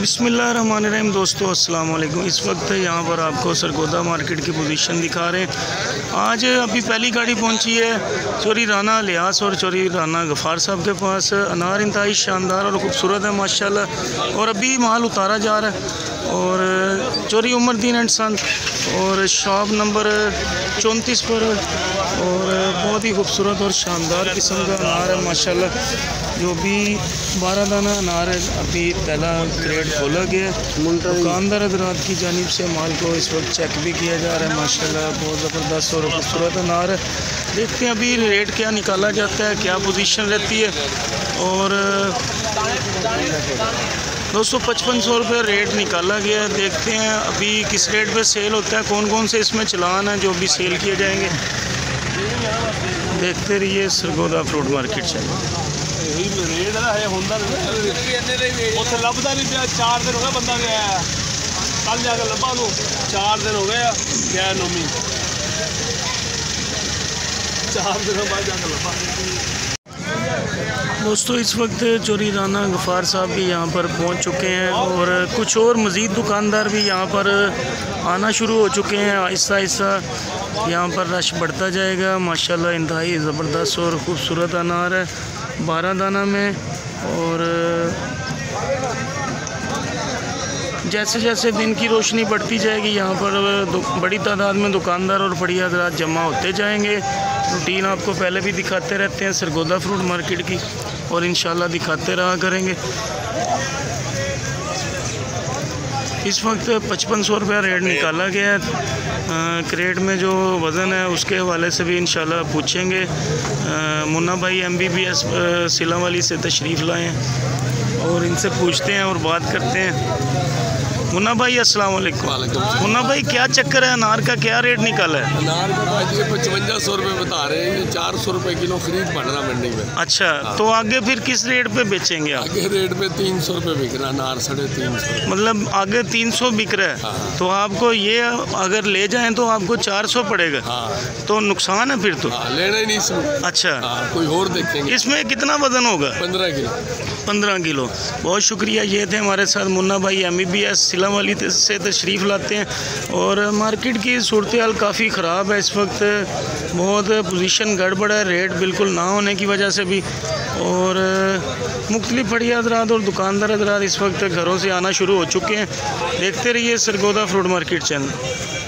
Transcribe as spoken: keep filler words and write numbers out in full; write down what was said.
बिस्मिल्लाहिर्रहमानिर्रहीम। दोस्तों अस्सलाम वालेकुम। इस वक्त यहाँ पर आपको सरगोदा मार्केट की पोजीशन दिखा रहे हैं। आज अभी पहली गाड़ी पहुँची है चोरी राना लियास और चोरी राना गफ़ार साहब के पास। अनार इंतहाई शानदार और ख़ूबसूरत है माशाल्लाह, और अभी माल उतारा जा रहा है। और चोरी उमरदीन एंड सन और शॉप नंबर चौंतीस पर, और बहुत ही खूबसूरत और शानदार किस्म का अनार है माशाल्लाह। जो भी बारह दाना अनार है, अभी पहला क्रेट खोला गया। दुकानदार हज़रात की जानिब से माल को इस वक्त चेक भी किया जा रहा है माशाल्लाह। बहुत ज़बरदस्त और खूबसूरत अनार है। देखते हैं अभी रेट क्या निकाला जाता है, क्या पोजीशन रहती है। और दो सौ पचपन सौ रुपये रेट निकाला गया है। देखते हैं अभी किस रेट पे सेल होता है, कौन कौन से इसमें चलान है जो भी सेल किए जाएंगे। देखते रहिए सरगोदा फ्रूट मार्केट से। चार दिन हो गए बंदा गया, कल जाकर लभा लो, चार दिन हो गए गया नौमी, चार दिन बाद जाकर लभा। दोस्तों इस वक्त चोरी राना गफ़ार साहब भी यहाँ पर पहुँच चुके हैं, और कुछ और मज़ीद दुकानदार भी यहाँ पर आना शुरू हो चुके हैं। आहिस्ता आहिस्ता यहाँ पर रश बढ़ता जाएगा माशाल्लाह। इंतहाई ज़बरदस्त और ख़ूबसूरत अनार है बारह दाना में। और जैसे जैसे दिन की रोशनी बढ़ती जाएगी यहाँ पर बड़ी तादाद में दुकानदार और बड़ी हज़रात जमा होते जाएंगे। रूटीन आपको पहले भी दिखाते रहते हैं सरगोदा फ्रूट मार्केट की, और इंशाल्लाह दिखाते रहा करेंगे। इस वक्त पचपन सौ रुपया रेट निकाला गया है। आ, क्रेट में जो वज़न है उसके हवाले से भी इंशाल्लाह पूछेंगे। आ, मुन्ना भाई एम बी बी एस सिला वाली से तशरीफ़ लाए हैं, और इनसे पूछते हैं और बात करते हैं। मुन्ना भाई अस्सलाम वालेकुम। मुन्ना भाई क्या चक्कर है, अनार का क्या रेट निकाला है? अनार का भाई पचवंजा सौ रुपये बता रहे हैं, ये चार सौ रुपये किलो खरीद पड़ रहा मंडी में। अच्छा, तो आगे फिर किस रेट पे बेचेंगे आप? आगे रेट में तीन सौ रुपये बिक रहा अनार, साढ़े तीन सौ। मतलब आगे तीन सौ बिक रहा है। हाँ। तो आपको ये अगर ले जाएं तो आपको चार सौ पड़ेगा। हाँ। तो नुकसान है फिर तो। हाँ, लेना ही नहीं इसमें। अच्छा। हाँ, कोई और देखेंगे। इसमें कितना वजन होगा? पंद्रह किलो। पंद्रह किलो। बहुत शुक्रिया। ये थे हमारे साथ मुन्ना भाई एम बी बी एस सिला वाली से तशरीफ़ लाते हैं। और मार्केट की सूरत हाल काफ़ी ख़राब है इस वक्त, बहुत पोजीशन गड़बड़ है, रेट बिल्कुल ना होने की वजह से भी। और मुख्तलिफ बड़ी हज़रात और दुकानदार हज़रात इस वक्त घरों से आना शुरू हो चुके हैं। देखते रहिए सरगोदा फ्रूट मार्केट चैनल।